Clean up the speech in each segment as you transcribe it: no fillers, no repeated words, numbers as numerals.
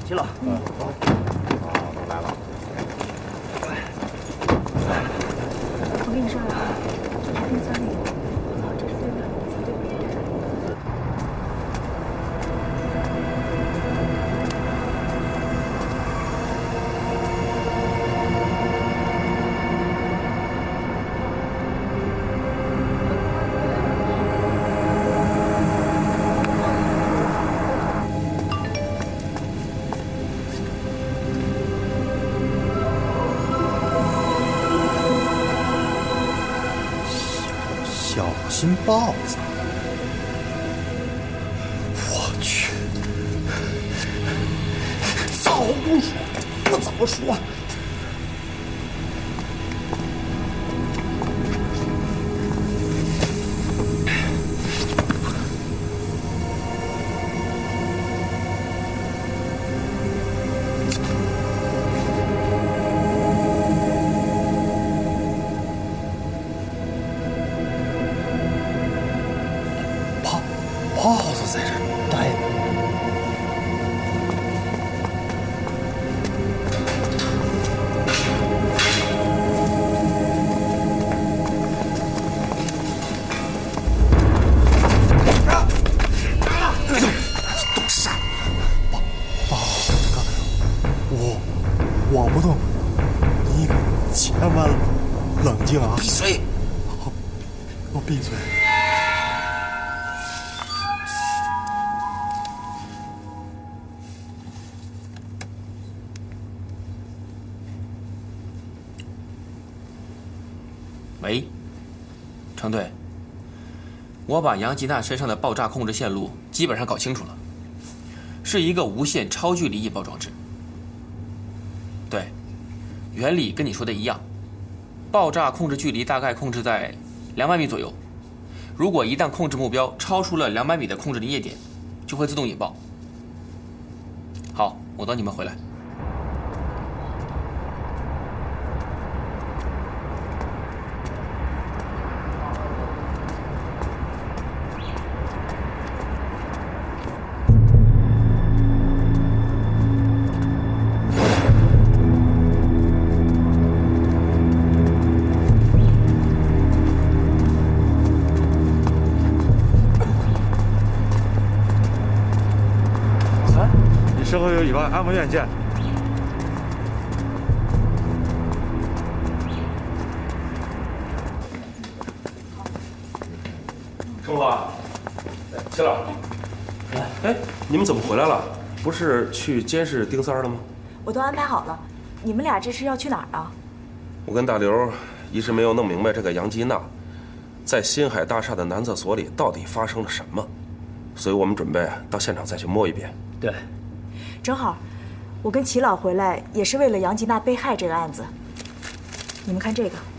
齐老。 好，都来了。 我跟你说啊，这是冰箱里的，这是对面的，对面的。 小心豹子！我去，早不说，不早说。豹子在这儿待着。都傻了，豹子哥，我不动，你可千万冷静啊！ 闭嘴！ 我闭嘴。 喂，程队，我把杨吉娜身上的爆炸控制线路基本上搞清楚了，是一个无线超距离引爆装置。对，原理跟你说的一样，爆炸控制距离大概控制在200米左右。如果一旦控制目标超出了200米的控制临界点，就会自动引爆。好，我等你们回来。 身后有尾巴，按摩院见。 生活，齐老，哎，你们怎么回来了？不是去监视丁三了吗？ 我都安排好了，你们俩这是要去哪儿啊？ 我跟大刘一直没有弄明白这个杨吉娜在新海大厦的男厕所里到底发生了什么，所以我们准备到现场再去摸一遍。 对。 正好，我跟齐老回来也是为了杨吉娜被害这个案子。你们看这个，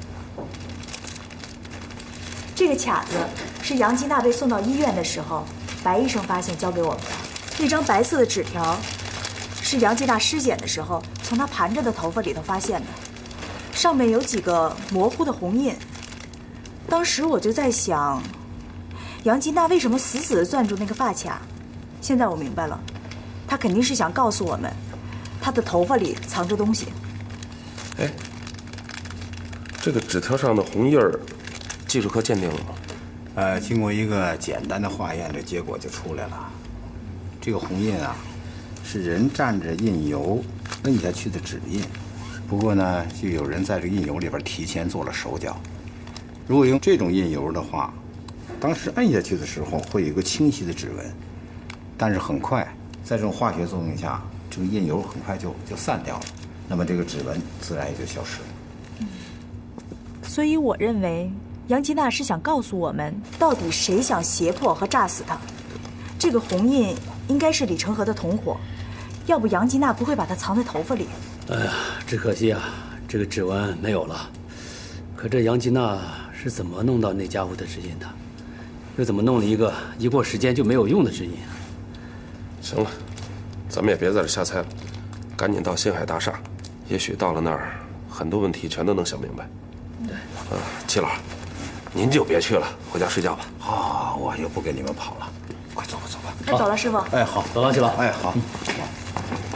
这个卡子是杨吉娜被送到医院的时候，白医生发现交给我们的。那张白色的纸条是杨吉娜尸检的时候从她盘着的头发里头发现的，上面有几个模糊的红印。当时我就在想，杨吉娜为什么死死地攥住那个发卡？现在我明白了。他肯定是想告诉我们，他的头发里藏着东西。 哎，这个纸条上的红印儿，技术科鉴定了吗？ 经过一个简单的化验，这结果就出来了。这个红印啊，是人蘸着印油摁下去的指印。不过呢，就有人在这个印油里边提前做了手脚。如果用这种印油的话，当时摁下去的时候会有一个清晰的指纹，但是很快。在这种化学作用下，这个印油很快就散掉了，那么这个指纹自然也就消失了。 所以我认为，杨吉娜是想告诉我们，到底谁想胁迫和炸死她。这个红印应该是李成河的同伙，要不杨吉娜不会把它藏在头发里。 哎呀，只可惜啊，这个指纹没有了。可这杨吉娜是怎么弄到那家伙的指印的？又怎么弄了一个一过时间就没有用的指印啊？ 行了，咱们也别在这瞎猜了，赶紧到新海大厦，也许到了那儿，很多问题全都能想明白。 对， 齐老，您就别去了，回家睡觉吧。 好，我就不跟你们跑了，快走吧，走吧。 那走了，师傅。 哎，好， 走了，齐老。 哎，好。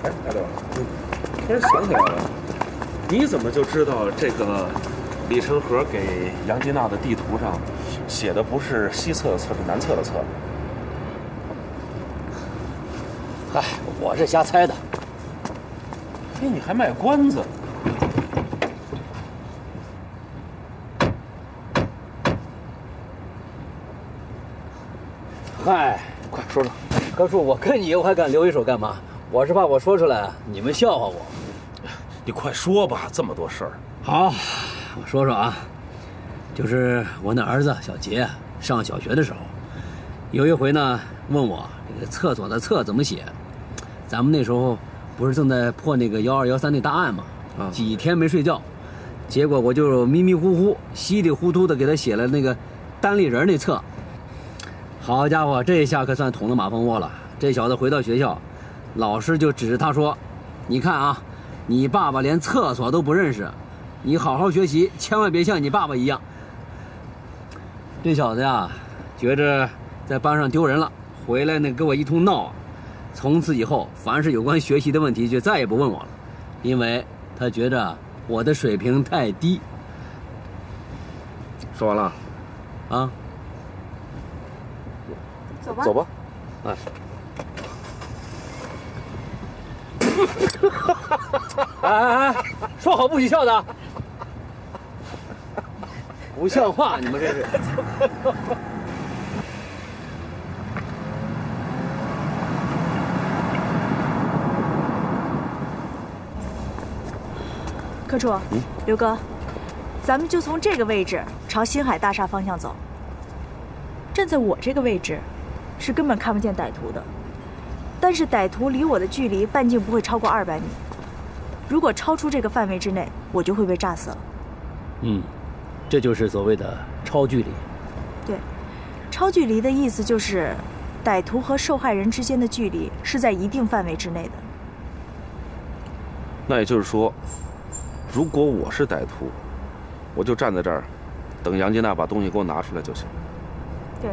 哎，大刘，突然想起来了，你怎么就知道这个李成河给杨金娜的地图上写的不是西侧的侧，是南侧的侧？ 哎，我是瞎猜的。 哎，你还卖关子？ 嗨， 快说说。 柯树，我跟你我还敢留一手干嘛？我是怕我说出来你们笑话我。 你快说吧，这么多事儿。 好，我说说啊，就是我那儿子小杰上小学的时候，有一回呢问我这个厕所的厕怎么写，咱们那时候不是正在破那个1213那大案吗？几天没睡觉，结果我就迷迷糊糊、稀里糊涂的给他写了那个单立人那册。好家伙，这下可算捅了马蜂窝了。这小子回到学校，老师就指着他说：“你看啊，你爸爸连厕所都不认识，你好好学习，千万别像你爸爸一样。”这小子呀，觉着在班上丢人了，回来呢给我一通闹啊。从此以后，凡是有关学习的问题，就再也不问我了，因为他觉着我的水平太低。 说完了？ 啊。 走吧。 走吧。 哎。哎，说好不许笑的，不像话！你们这是。 柯楚，刘哥，咱们就从这个位置朝星海大厦方向走。站在我这个位置，是根本看不见歹徒的。但是歹徒离我的距离半径不会超过200米，如果超出这个范围之内，我就会被炸死了。 这就是所谓的超距离。 对，超距离的意思就是，歹徒和受害人之间的距离是在一定范围之内的。 那也就是说，如果我是歹徒，我就站在这儿，等杨金娜把东西给我拿出来就行。 对。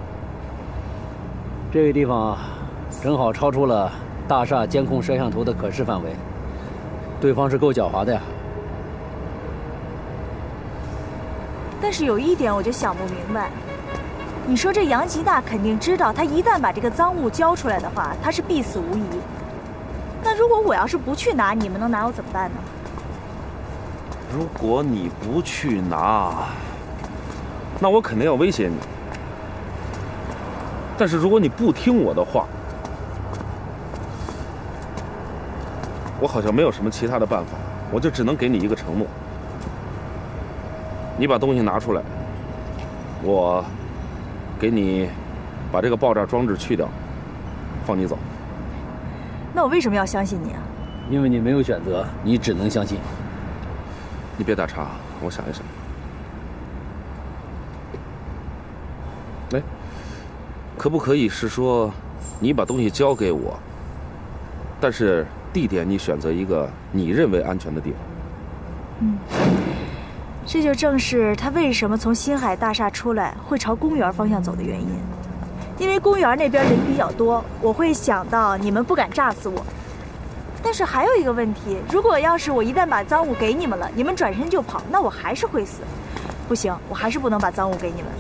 这个地方正好超出了大厦监控摄像头的可视范围，对方是够狡猾的呀。 但是有一点我就想不明白，你说这杨吉娜肯定知道，他一旦把这个赃物交出来的话，他是必死无疑。那如果我要是不去拿，你们能拿我怎么办呢？ 如果你不去拿，那我肯定要威胁你。但是如果你不听我的话，我好像没有什么其他的办法，我就只能给你一个承诺。你把东西拿出来，我给你把这个爆炸装置去掉，放你走。 那我为什么要相信你啊？ 因为你没有选择，你只能相信。 你别打岔，我想一想。哎，可不可以是说，你把东西交给我，但是地点你选择一个你认为安全的地方？ 这就正是他为什么从星海大厦出来会朝公园方向走的原因。因为公园那边人比较多，我会想到你们不敢炸死我。但是还有一个问题，如果要是我一旦把赃物给你们了，你们转身就跑，那我还是会死。不行，我还是不能把赃物给你们。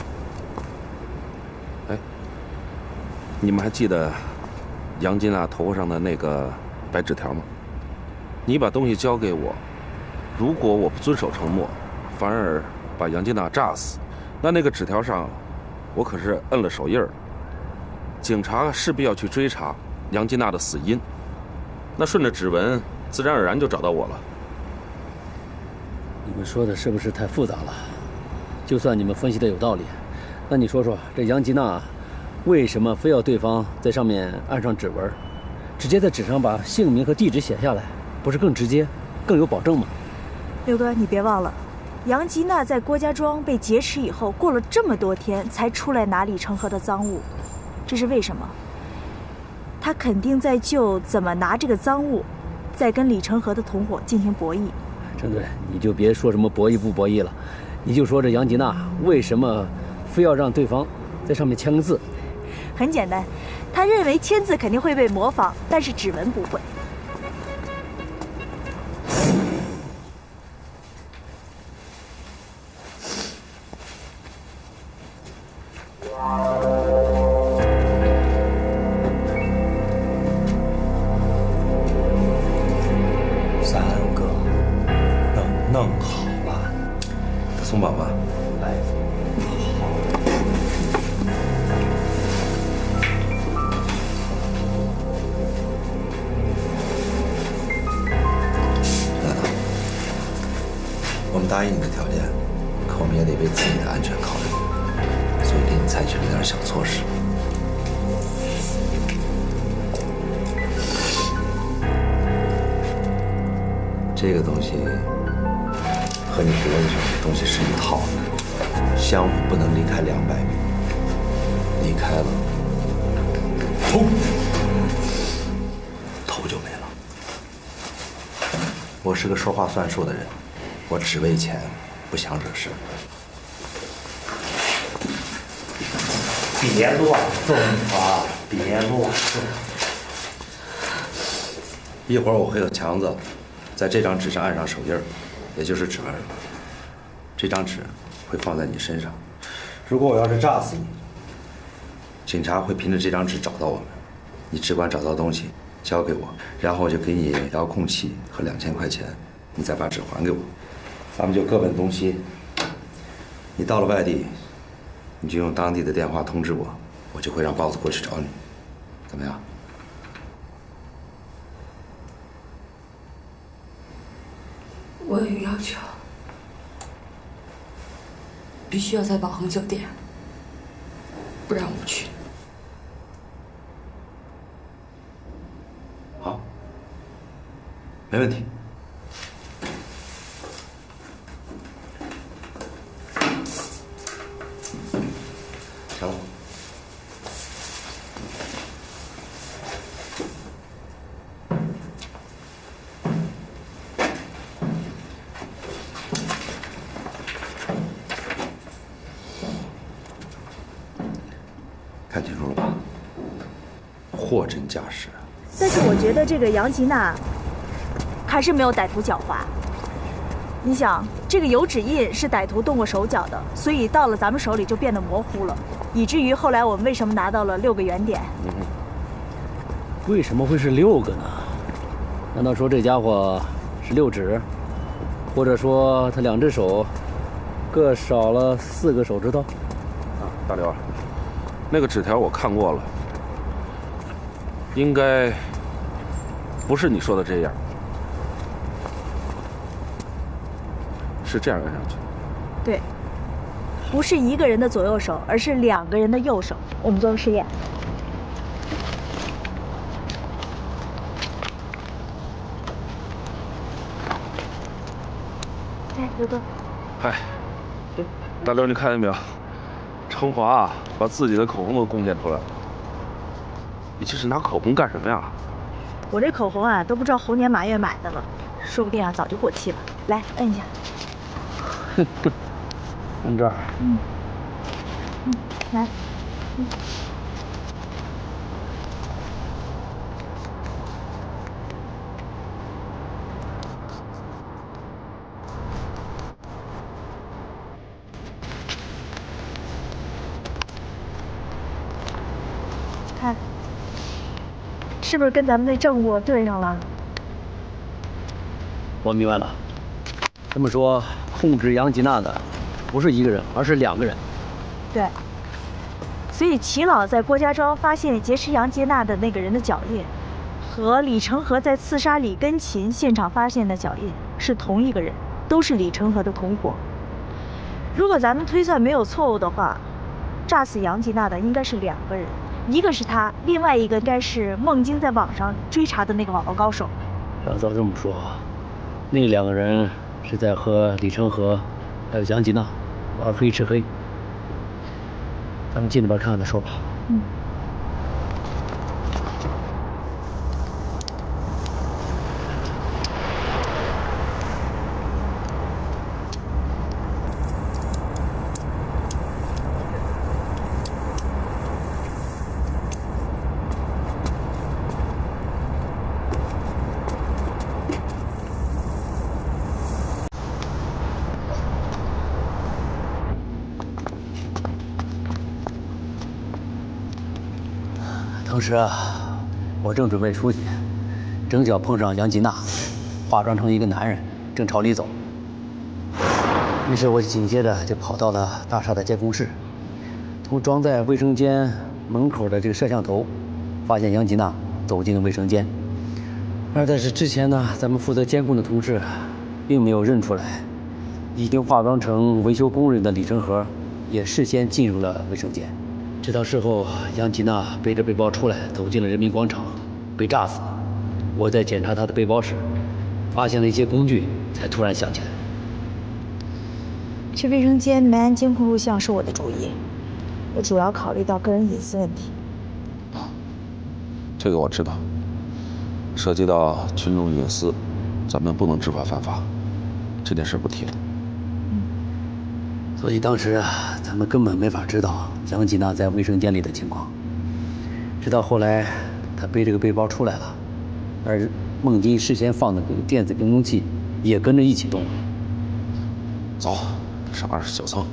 哎，你们还记得杨金娜头上的那个白纸条吗？你把东西交给我，如果我不遵守承诺，反而把杨金娜炸死，那个纸条上我可是摁了手印儿。警察势必要去追查杨金娜的死因，那顺着指纹，自然而然就找到我了。 你们说的是不是太复杂了？就算你们分析的有道理，那你说说，这杨吉娜为什么非要对方在上面按上指纹，直接在纸上把姓名和地址写下来，不是更直接、更有保证吗？ 刘哥，你别忘了，杨吉娜在郭家庄被劫持以后，过了这么多天才出来拿李成河的赃物，这是为什么？他肯定在就怎么拿这个赃物，再跟李成河的同伙进行博弈。 陈队，你就别说什么博弈不博弈了，你就说这杨吉娜为什么非要让对方在上面签个字？ 很简单，他认为签字肯定会被模仿，但是指纹不会。 松绑吧。 来。 我们答应你的条件，可我们也得为自己的安全考虑，所以对你采取了点小措施。这个东西和你脖子上的东西是一套的，相互不能离开200米，离开了，砰，头就没了。我是个说话算数的人。我只为钱，不想惹事。 别乱动啊！别乱动。 一会儿我会和强子在这张纸上按上手印儿，也就是指纹。这张纸会放在你身上。如果我要是炸死你，警察会凭着这张纸找到我们。你只管找到东西交给我，然后我就给你遥控器和2000块钱，你再把纸还给我。咱们就各奔东西。你到了外地，你就用当地的电话通知我，我就会让 boss 过去找你，怎么样？ 我有一个要求，必须要在宝恒酒店，不让我去。 好，没问题。行了。看清楚了吧？货真价实。 但是我觉得这个杨吉娜还是没有歹徒狡猾。你想，这个油脂印是歹徒动过手脚的，所以到了咱们手里就变得模糊了，以至于后来我们为什么拿到了6个原点？ 为什么会是6个呢？难道说这家伙是6指，或者说他2只手各少了4个手指头？ 啊，大刘，那个纸条我看过了，应该不是你说的这样。是这样按上去， 对，不是1个人的左右手，而是2个人的右手。我们做个实验。哎，刘哥。 嗨，大刘，你看见没有？程华啊，把自己的口红都贡献出来了。你这是拿口红干什么呀？ 我这口红啊，都不知道猴年马月买的了，说不定啊早就过期了。来，摁一下。 摁这儿。 来。看，是不是跟咱们那证物对上了？ 我明白了。这么说，控制杨吉娜的不是1个人，而是2个人。 对。所以齐老在郭家庄发现劫持杨吉娜的那个人的脚印，和李成河在刺杀李根琴现场发现的脚印是同一个人，都是李成河的同伙。如果咱们推算没有错误的话，炸死杨吉娜的应该是2个人，一个是他，另外一个应该是孟京在网上追查的那个网络高手。 要照这么说，那2个人是在和李成河还有杨吉娜玩黑吃黑。咱们进里边看看再说吧。当时啊，我正准备出去，正巧碰上杨吉娜，化妆成一个男人，正朝里走。 于是我紧接着就跑到了大厦的监控室，从装在卫生间门口的这个摄像头，发现杨吉娜走进了卫生间。而在这之前呢，咱们负责监控的同事并没有认出来，已经化妆成维修工人的李成和也事先进入了卫生间。直到事后，杨吉娜背着背包出来，走进了人民广场，被炸死了。我在检查她的背包时，发现了一些工具，才突然想起来。 去卫生间没按监控录像是我的主意，我主要考虑到个人隐私问题。 这个我知道，涉及到群众隐私，咱们不能知法犯法，这件事不提了。 所以当时啊，咱们根本没法知道杨吉娜在卫生间里的情况。直到后来，她背着个背包出来了，而孟金事先放的这个电子跟踪器也跟着一起动了。 走，上29层。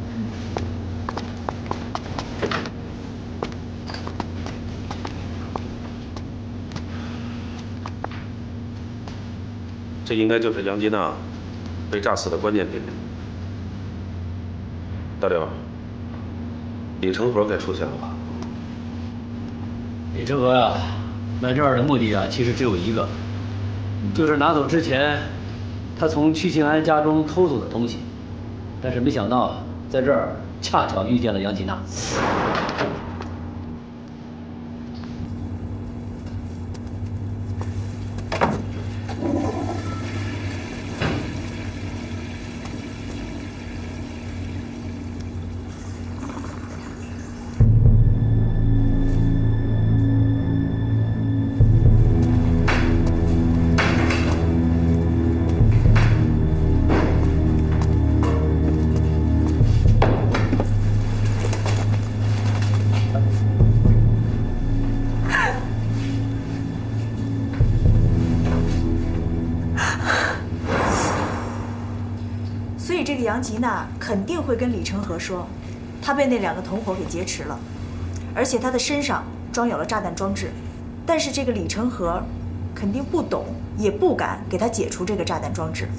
这应该就是杨吉娜被炸死的关键点。大刘，李成和该出现了吧？ 李成和呀，来这儿的目的啊，其实只有一个，就是拿走之前他从曲庆安家中偷走的东西。但是没想到，在这儿恰巧遇见了杨吉娜。 杨吉娜肯定会跟李成和说，她被那2个同伙给劫持了，而且她的身上装有了炸弹装置。但是这个李成和肯定不懂，也不敢给他解除这个炸弹装置。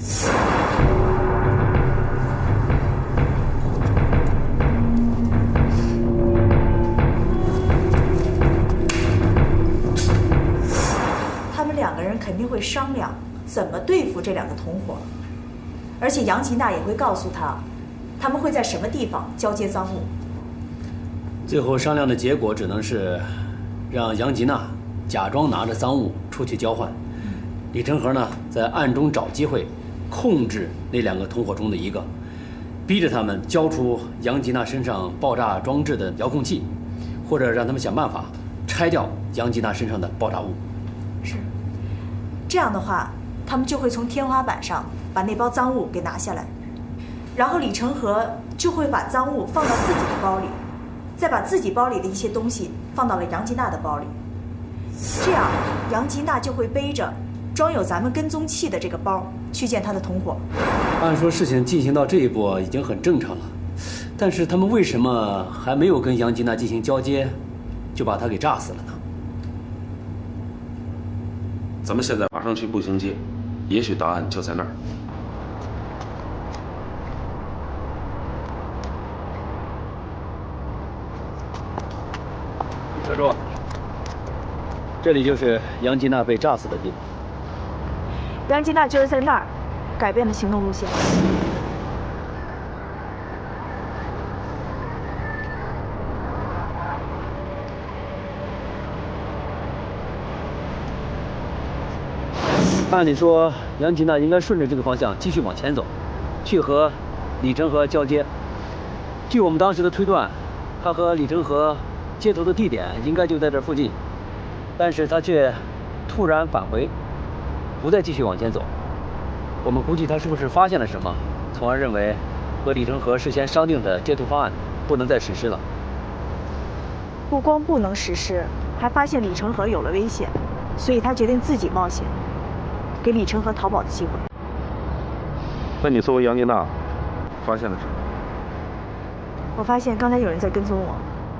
他们2个人肯定会商量怎么对付这2个同伙。而且杨吉娜也会告诉他们会在什么地方交接赃物。 最后商量的结果只能是让杨吉娜假装拿着赃物出去交换，李成和呢在暗中找机会控制那2个同伙中的一个，逼着他们交出杨吉娜身上爆炸装置的遥控器，或者让他们想办法拆掉杨吉娜身上的爆炸物。 是，这样的话，他们就会从天花板上把那包赃物给拿下来，然后李成和就会把赃物放到自己的包里，再把自己包里的一些东西放到了杨吉娜的包里。这样，杨吉娜就会背着装有咱们跟踪器的这个包去见他的同伙。 按说事情进行到这一步已经很正常了，但是他们为什么还没有跟杨吉娜进行交接，就把她给炸死了呢？ 咱们现在马上去步行街，也许答案就在那儿。 车主，这里就是杨吉娜被炸死的地方。 杨吉娜就是在那儿改变了行动路线。 按理说，杨吉娜应该顺着这个方向继续往前走，去和李成和交接。据我们当时的推断，他和李成和接头的地点应该就在这附近，但是他却突然返回，不再继续往前走。我们估计他是不是发现了什么，从而认为和李成和事先商定的接头方案不能再实施了。 不光不能实施，还发现李成和有了危险，所以他决定自己冒险，给李成和逃跑的机会。 那你作为杨吉娜，发现了什么？ 我发现刚才有人在跟踪我。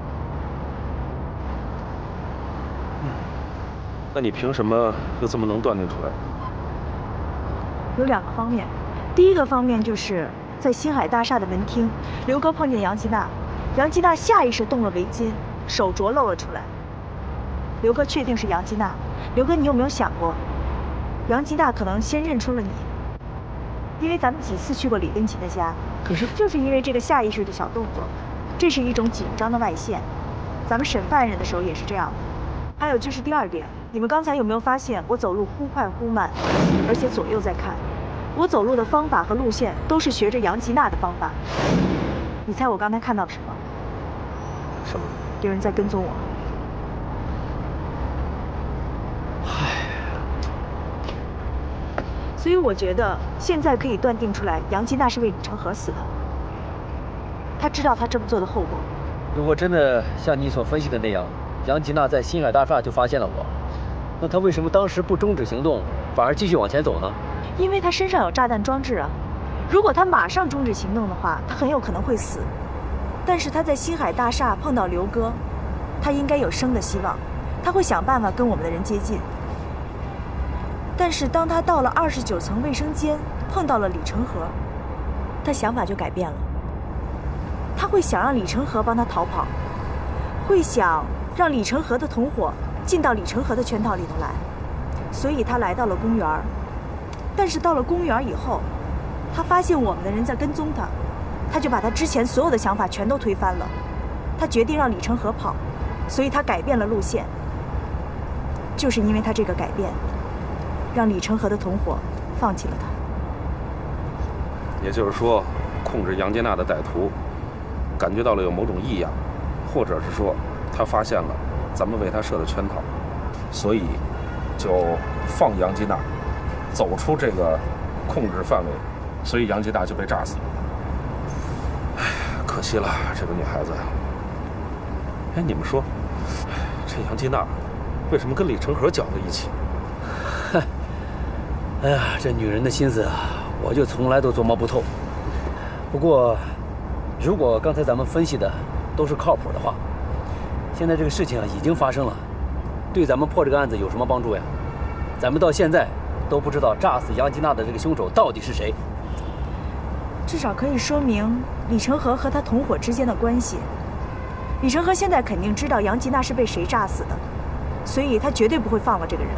那你凭什么又这么能断定出来？ 有2个方面，第一个方面就是在星海大厦的门厅，刘哥碰见杨吉娜，杨吉娜下意识动了围巾，手镯露了出来。刘哥确定是杨吉娜。刘哥，你有没有想过，杨吉娜可能先认出了你？因为咱们几次去过李根琴的家，可是就是因为这个下意识的小动作，这是一种紧张的外现。咱们审犯人的时候也是这样的。还有就是第二点，你们刚才有没有发现我走路忽快忽慢，而且左右在看？我走路的方法和路线都是学着杨吉娜的方法。你猜我刚才看到什么？ 什么？ 有人在跟踪我。所以我觉得现在可以断定出来，杨吉娜是为李成河死的。他知道他这么做的后果。 如果真的像你所分析的那样，杨吉娜在星海大厦就发现了我，那他为什么当时不终止行动，反而继续往前走呢？ 因为他身上有炸弹装置啊。如果他马上终止行动的话，他很有可能会死。但是他在星海大厦碰到刘哥，他应该有生的希望，他会想办法跟我们的人接近。但是当他到了29层卫生间，碰到了李成河，他想法就改变了。他会想让李成河帮他逃跑，会想让李成河的同伙进到李成河的圈套里头来，所以他来到了公园。但是到了公园以后，他发现我们的人在跟踪他，他就把他之前所有的想法全都推翻了。他决定让李成河跑，所以他改变了路线。就是因为他这个改变，让李成河的同伙放弃了他。 也就是说，控制杨杰娜的歹徒感觉到了有某种异样，或者是说他发现了咱们为他设的圈套，所以就放杨吉娜走出这个控制范围，所以杨吉娜就被炸死了。哎，可惜了这个女孩子。哎，你们说，这杨吉娜为什么跟李成河搅在一起？ 哎呀，这女人的心思啊，我就从来都琢磨不透。不过，如果刚才咱们分析的都是靠谱的话，现在这个事情啊已经发生了，对咱们破这个案子有什么帮助呀？咱们到现在都不知道炸死杨吉娜的这个凶手到底是谁。 至少可以说明李成河和他同伙之间的关系。李成河现在肯定知道杨吉娜是被谁炸死的，所以他绝对不会放了这个人。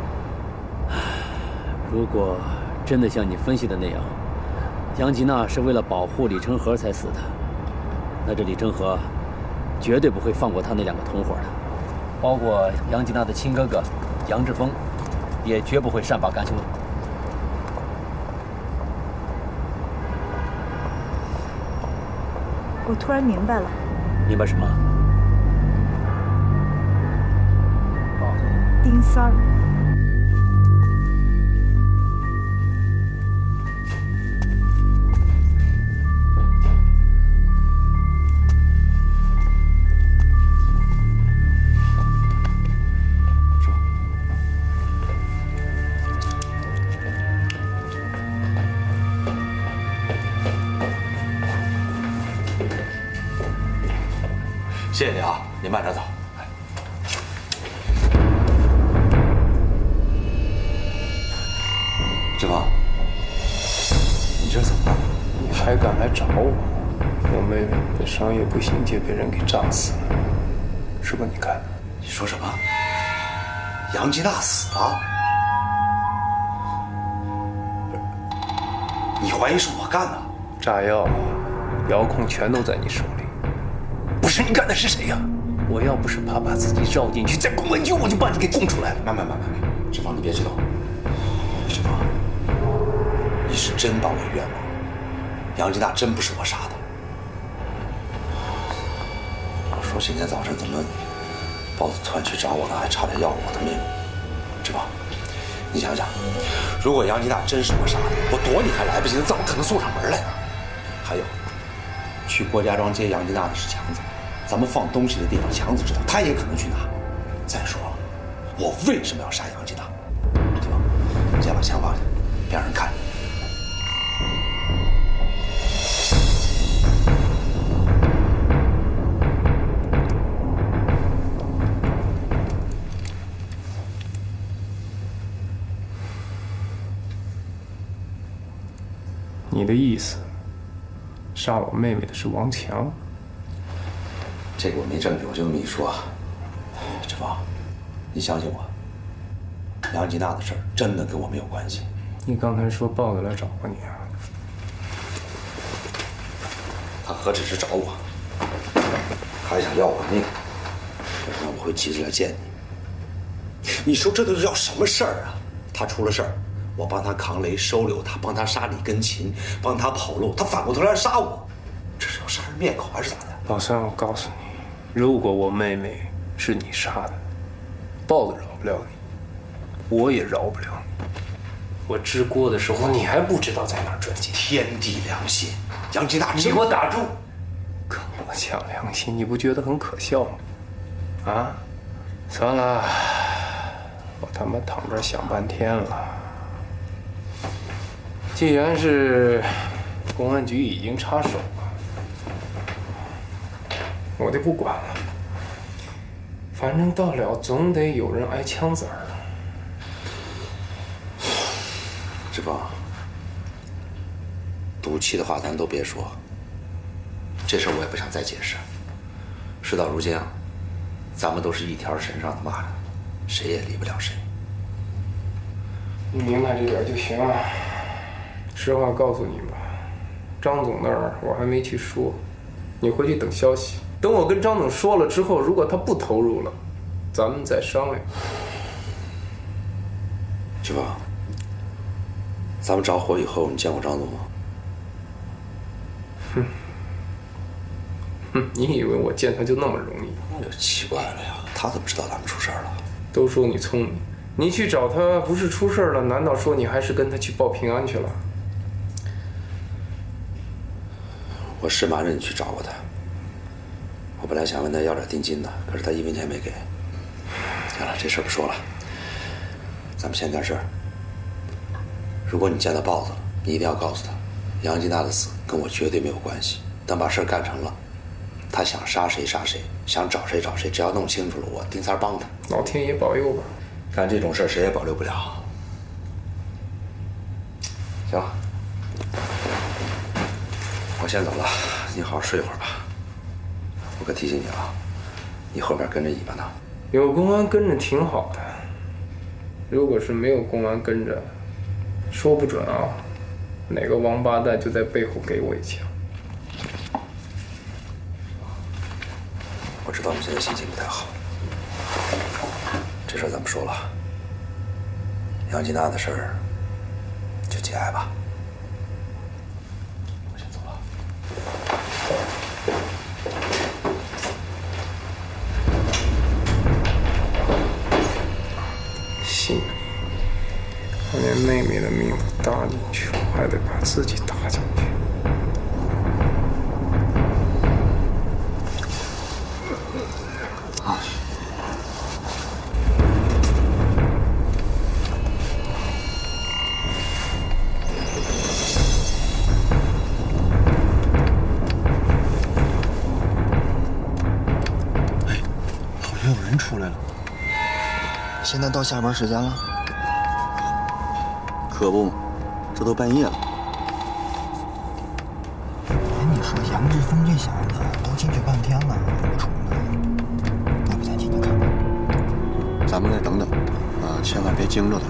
如果真的像你分析的那样，杨吉娜是为了保护李成河才死的，那这李成河绝对不会放过他那2个同伙的，包括杨吉娜的亲哥哥杨志峰，也绝不会善罢甘休的。 我突然明白了。 明白什么？ 丁三儿。 谢谢你啊，你慢点走。志芳，你这怎么了？ 你还敢来找我？我妹妹在商业步行街被人给炸死了，是吧？你看， 你说什么？杨吉娜死了？你怀疑是我干的？ 炸药、遥控全都在你手里。 不是你干的是谁呀？ 我要不是怕把自己绕进去，再供文具，我就把你给供出来了。 慢，志芳，你别激动。志芳，你是真把我冤枉，杨吉娜真不是我杀的。说今天早晨怎么豹子突然去找我了，还差点要了我的命。志芳，你想想，如果杨吉娜真是我杀的，我躲你还来不及，怎么可能送上门来呢？还有，去郭家庄接杨吉娜的是强子，咱们放东西的地方强子知道，他也可能去拿。再说了，我为什么要杀杨吉娜？志芳，你先把枪放下，别让人看见。 你的意思杀我妹妹的是王强。 这个我没证据，我就这么一说。志芳，你相信我，杨吉娜的事儿真的跟我没有关系。 你刚才说豹子来找过你啊？ 他何止是找我，还想要我命，要不然我会急着来见你。你说这都是要什么事儿啊？他出了事儿，我帮他扛雷收留他，帮他杀李根勤，帮他跑路，他反过头来杀我，这是要杀人灭口还是咋的？ 老三，我告诉你，如果我妹妹是你杀的，豹子饶不了你，我也饶不了你。我支锅的时候，你还不知道在哪儿钻进。 天地良心，杨吉娜， 你给我打住！跟我抢良心，你不觉得很可笑吗？啊，算了，我他妈躺这儿想半天了。既然是公安局已经插手了，我就不管了。反正到了总得有人挨枪子儿。 志芳，赌气的话咱都别说。这事儿我也不想再解释。事到如今啊，咱们都是一条绳上的蚂蚱，谁也离不了谁。 你明白这点就行了。实话告诉你吧，张总那儿我还没去说，你回去等消息。等我跟张总说了之后，如果他不投入了，咱们再商量。 志芳，咱们着火以后，你见过张总吗？ 你以为我见他就那么容易？ 奇怪了呀，他怎么知道咱们出事儿了？ 都说你聪明，你去找他不是出事了，难道说你还是跟他去报平安去了？ 我是瞒着你去找过他。我本来想问他要点定金的，可是他1分钱没给。行了，这事儿不说了，咱们先干事儿。如果你见到豹子了，你一定要告诉他，杨吉娜的死跟我绝对没有关系。等把事儿干成了，他想杀谁杀谁，想找谁找谁，只要弄清楚了，我丁三帮他。 老天爷保佑吧！ 干这种事儿谁也保留不了。行，我先走了，你好好睡一会儿吧。我可提醒你啊，你后边跟着尾巴呢。 有公安跟着挺好的，如果是没有公安跟着，说不准啊，哪个王八蛋就在背后给我一枪。 我知道你现在心情不太好，这事儿咱们说了，杨吉娜的事儿就节哀吧。我先走了。 信你，我连妹妹的命都搭进去，我还得把自己搭进去。 出来了， 现在到下班时间了， 可不嘛，这都半夜了。 哎，你说杨志峰这小子都进去半天了，不出来，要不咱进去看看？ 咱们再等等，千万别惊着他。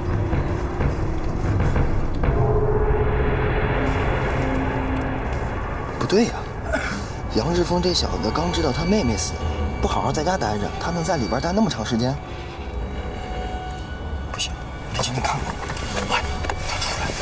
不对呀，杨志峰这小子刚知道他妹妹死。不好好在家待着，他能在里边待那么长时间？不行，得进去看看。快，他出来了！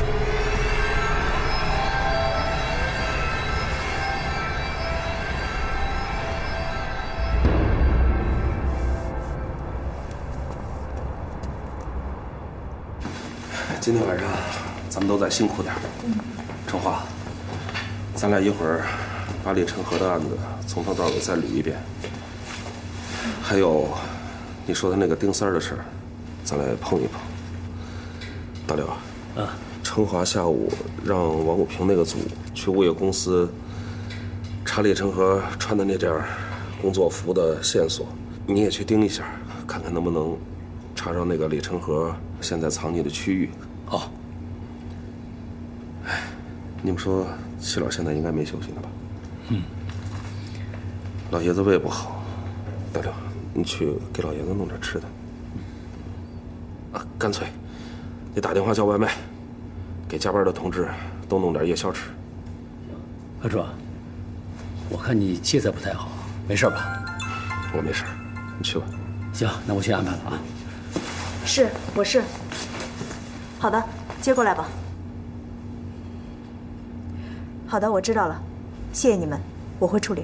今天晚上咱们都再辛苦点。春华，咱俩一会儿把李成河的案子从头到尾再捋一遍。还有，你说的那个丁三儿的事儿，咱来碰一碰。大刘，程华下午让王武平那个组去物业公司查李成河穿的那件工作服的线索，你也去盯一下，看看能不能查着那个李成河现在藏匿的区域。 好。哎， 你们说齐老现在应该没休息呢吧？ 嗯。 老爷子胃不好，大刘，你去给老爷子弄点吃的。啊，干脆，你打电话叫外卖，给加班的同志都弄点夜宵吃。 何处，我看你气色不太好，没事吧？ 我没事，你去吧。 行，那我去安排了啊。 是，我是。好的，接过来吧。好的，我知道了，谢谢你们，我会处理。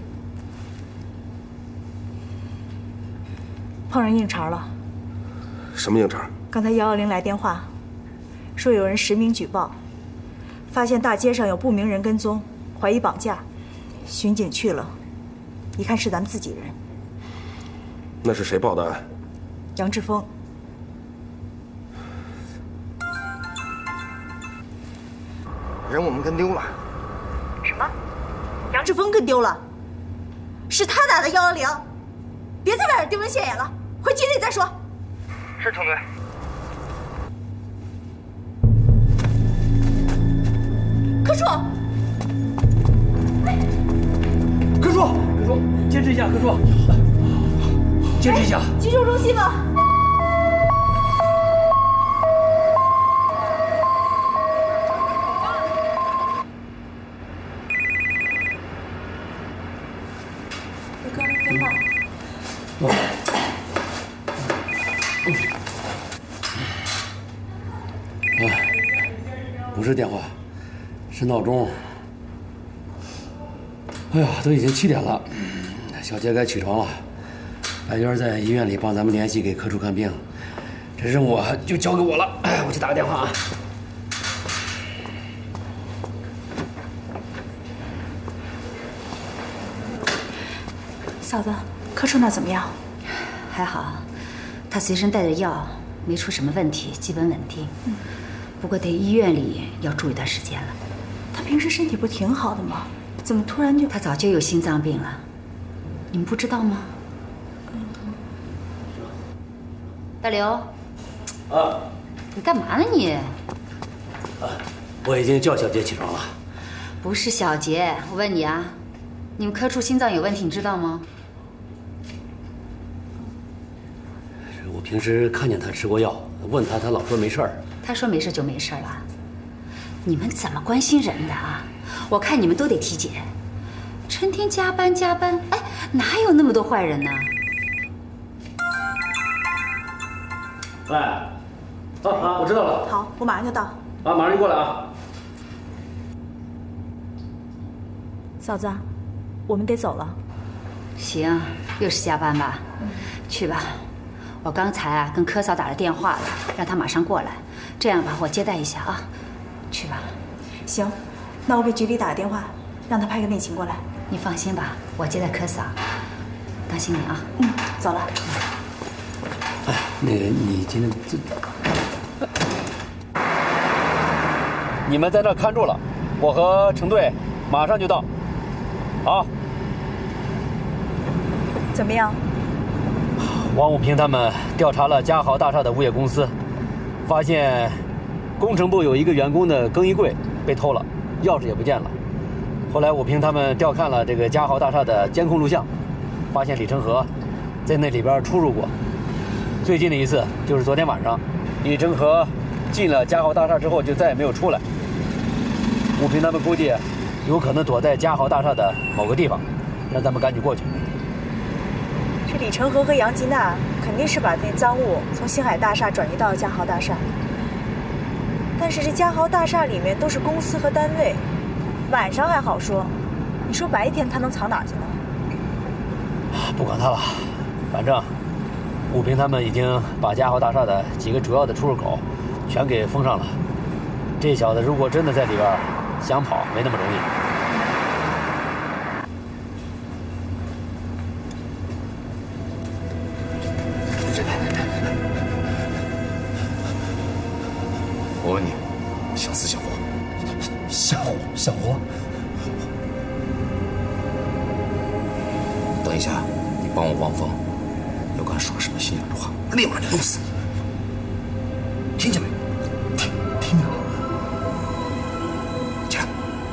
碰上硬茬了。 什么硬茬？ 刚才110来电话，说有人实名举报，发现大街上有不明人跟踪，怀疑绑架。巡警去了，一看是咱们自己人。 那是谁报的案？ 杨志峰。 人我们跟丢了。 什么？杨志峰跟丢了？是他打的110，别在外边丢人现眼了，回局里再说。 是，程队。 柯叔， 柯叔，坚持一下，柯叔，坚持一下。 急救中心吗？ 不是电话，是闹钟。哎呀，都已经7点了，小杰该起床了。白娟在医院里帮咱们联系给柯处看病，这任务就交给我了。我去打个电话啊。 嫂子，柯处那怎么样？ 还好，他随身带着药，没出什么问题，基本稳定。不过在医院里要住一段时间了。 他平时身体不挺好的吗？怎么突然就…… 他早就有心脏病了，你们不知道吗？大刘， 啊， 你干嘛呢你？ 我已经叫小杰起床了。 不是小杰，我问你啊，你们科处心脏有问题，你知道吗？ 我平时看见他吃过药，问他，他老说没事儿。 他说没事就没事了。你们怎么关心人的啊？我看你们都得体检，成天加班，哎，哪有那么多坏人呢？ 哎，我知道了。 好，我马上就到。 马上就过来啊。 嫂子，我们得走了。 行，又是加班吧？去吧。我刚才跟柯嫂打了电话了，让她马上过来。这样吧，我接待一下啊。去吧。 行，那我给局里打个电话，让他派个内勤过来。 你放心吧，我接待柯嫂，当心点啊。 走了。 哎，那个你今天你们在那看住了，我和程队马上就到。好。 怎么样？ 王武平他们调查了嘉豪大厦的物业公司，发现工程部有一个员工的更衣柜被偷了，钥匙也不见了。后来武平他们调看了这个嘉豪大厦的监控录像，发现李成河在那里边出入过。最近的一次就是昨天晚上，李成河进了嘉豪大厦之后就再也没有出来。武平他们估计有可能躲在嘉豪大厦的某个地方，让咱们赶紧过去。 这李成河和杨吉娜肯定是把那赃物从星海大厦转移到嘉豪大厦，但是这嘉豪大厦里面都是公司和单位，晚上还好说，你说白天他能藏哪去呢？ 不管他了，反正武平他们已经把嘉豪大厦的几个主要的出入口全给封上了。这小子如果真的在里边想跑，没那么容易。 我问你，想死想活？ 想活。 等一下，你帮我望风，有敢耍什么心眼的话，立马就弄死。听见没？ 听见了。 起来。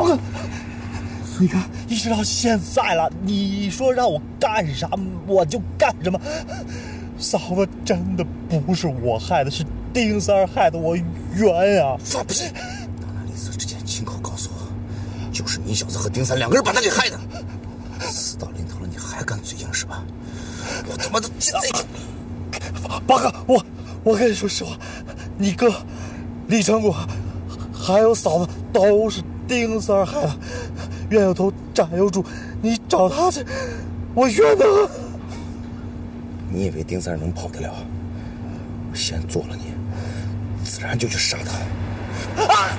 宝哥，你看，一直到现在了，你说让我干啥我就干什么。嫂子真的不是我害的，是丁三害的我冤啊！ 放屁！当然，李四之前亲口告诉我，就是你小子和丁三两个人把他给害的。死到临头了，你还敢嘴硬是吧？我他妈的现在！ 宝哥，我跟你说实话，你哥李成果还有嫂子都是丁三害的，冤有头债有主，你找他去，我冤得很。 你以为丁三能跑得了？我先做了你，自然就去杀他。啊！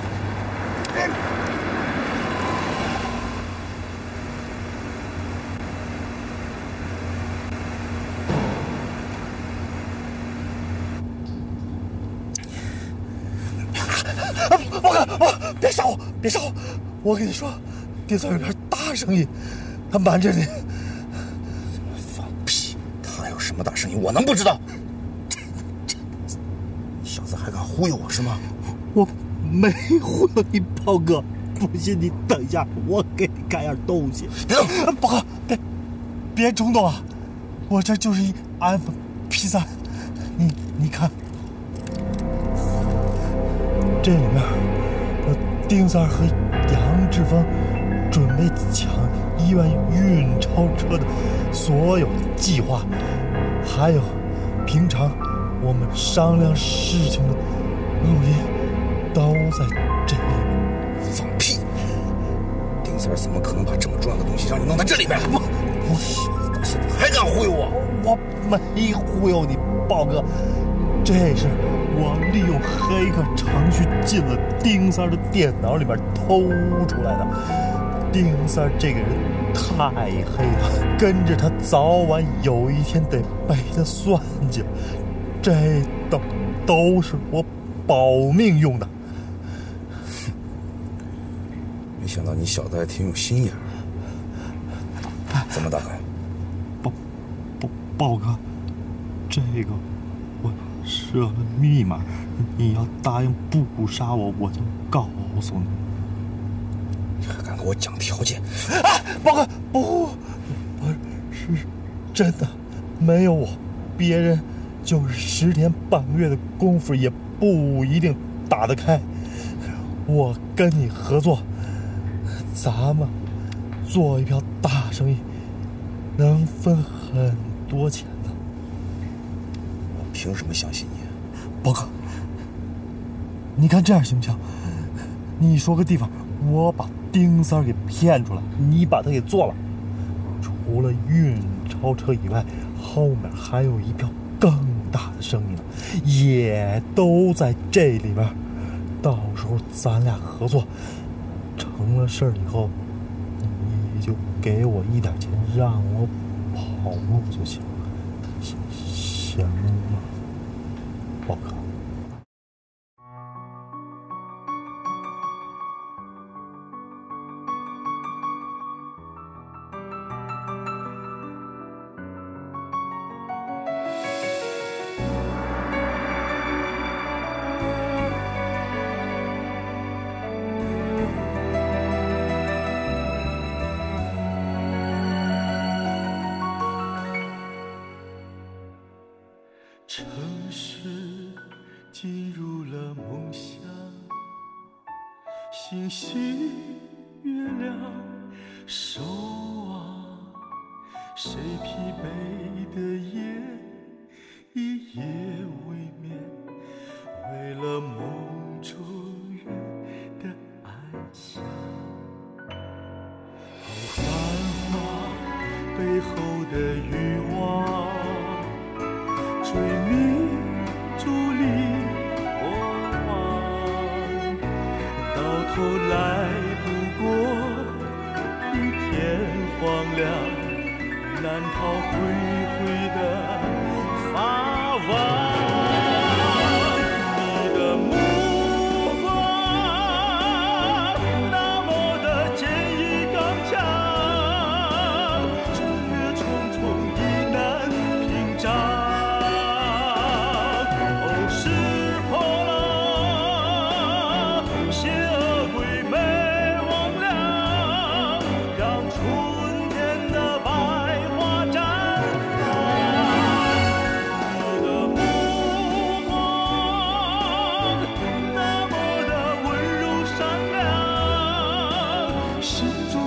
宝哥，别杀我，别杀我！我跟你说，丁三有点大生意，他瞒着你。 放屁！他有什么大生意，我能不知道？你小子还敢忽悠我是吗？ 我没忽悠你，宝哥。不信你等一下，我给你看样东西。 别动！ 宝哥，别冲动啊！我这就是一 MP3，你看，这里面丁三和杨志峰准备抢医院运钞车的所有计划，还有平常我们商量事情的录音，都在这里面。 放屁！丁三怎么可能把这么重要的东西让你弄在这里面？我小子到现在还敢忽悠我？ 我没忽悠你，豹哥，这是我利用黑客程序进了丁三的电脑里面偷出来的。丁三这个人太黑了，跟着他早晚有一天得被他算计，这都是我保命用的。 没想到你小子还挺有心眼儿。怎么大哥？ 豹哥，这个我设了密码，你要答应不杀我，我就告诉你。 你还敢给我讲条件？ 啊，豹哥，不是真的，没有我，别人就是10天半个月的功夫也不一定打得开。我跟你合作，咱们做一票大生意，能分很多钱的。 我凭什么相信你？ 宝哥，你看这样行不行？你说个地方，我把丁三给骗出来，你把他给做了。除了运钞车以外，后面还有一票更大的生意呢，也都在这里面。到时候咱俩合作，成了事儿以后，你就给我一点钱，让我跑路就行，行吗，宝哥？ 城市进入了梦乡，星星月亮守望，谁疲惫的夜一夜未眠，为了梦中人的安详。繁华背后的欲望，追名逐利过往，到头来不过一片荒凉，难逃恢恢的发网。你的目光那么的坚毅刚强，穿越重重疑难屏障。破了，邪恶鬼魅魍魉。 心中。